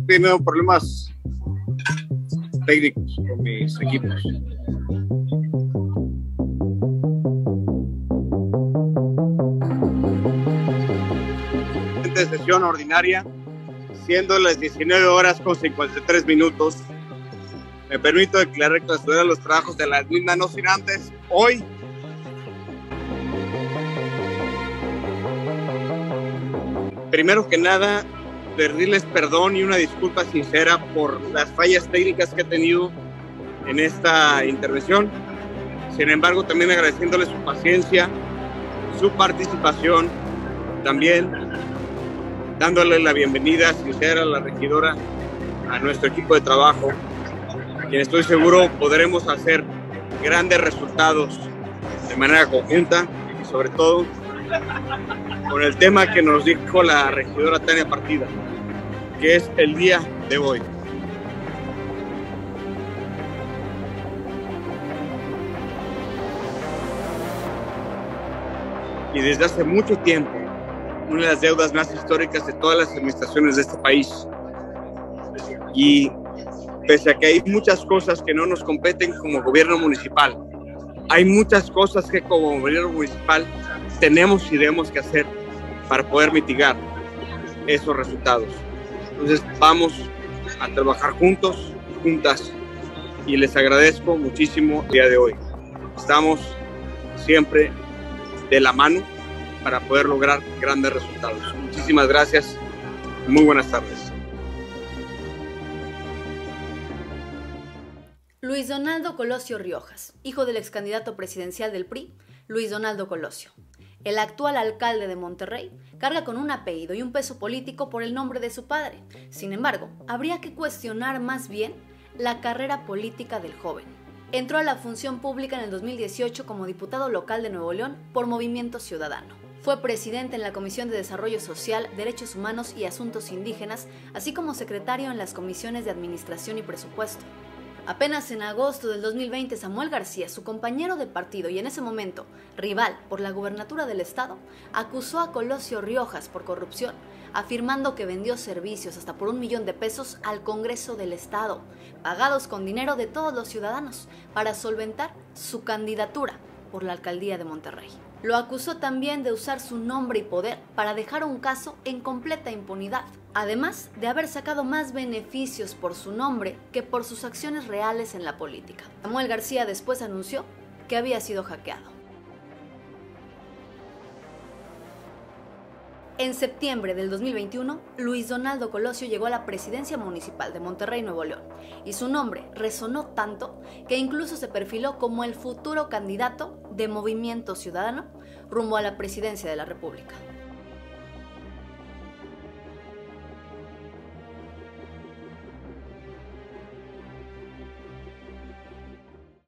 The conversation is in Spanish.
tenido problemas técnicos con mis equipos. De sesión ordinaria, siendo las 19 horas con 53 minutos, me permito declarar clausura los trabajos de la misma, no sin antes, hoy, primero que nada, pedirles perdón y una disculpa sincera por las fallas técnicas que he tenido en esta intervención. Sin embargo, también agradeciéndoles su paciencia, su participación, también dándole la bienvenida sincera a la regidora, a nuestro equipo de trabajo, a quien estoy seguro podremos hacer grandes resultados de manera conjunta y sobre todo con el tema que nos dijo la regidora Tania Partida, que es el día de hoy. Y desde hace mucho tiempo, una de las deudas más históricas de todas las administraciones de este país. Y pese a que hay muchas cosas que no nos competen como gobierno municipal, hay muchas cosas que como gobierno municipal tenemos y debemos que hacer para poder mitigar esos resultados. Entonces vamos a trabajar juntos, juntas, y les agradezco muchísimo el día de hoy. Estamos siempre de la mano para poder lograr grandes resultados. Muchísimas gracias. Muy buenas tardes. Luis Donaldo Colosio Riojas, hijo del ex candidato presidencial del PRI, Luis Donaldo Colosio. El actual alcalde de Monterrey carga con un apellido y un peso político por el nombre de su padre. Sin embargo, habría que cuestionar más bien la carrera política del joven. Entró a la función pública en el 2018 como diputado local de Nuevo León por Movimiento Ciudadano. Fue presidente en la Comisión de Desarrollo Social, Derechos Humanos y Asuntos Indígenas, así como secretario en las comisiones de Administración y Presupuesto. Apenas en agosto del 2020, Samuel García, su compañero de partido y en ese momento rival por la gubernatura del estado, acusó a Colosio Riojas por corrupción, afirmando que vendió servicios hasta por $1 millón al Congreso del Estado, pagados con dinero de todos los ciudadanos, para solventar su candidatura por la alcaldía de Monterrey. Lo acusó también de usar su nombre y poder para dejar un caso en completa impunidad, además de haber sacado más beneficios por su nombre que por sus acciones reales en la política. Samuel García después anunció que había sido hackeado. En septiembre del 2021, Luis Donaldo Colosio llegó a la presidencia municipal de Monterrey, Nuevo León, y su nombre resonó tanto que incluso se perfiló como el futuro candidato de Movimiento Ciudadano rumbo a la presidencia de la República.